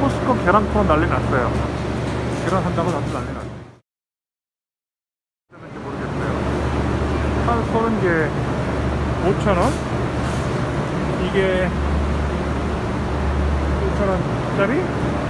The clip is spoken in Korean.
코스코 계란 투어 난리 났어요. 계란 산다고 다들 난리 났어요. 어쩌는지 모르겠어요. 한 30개 5,000원? 이게 1,000원짜리?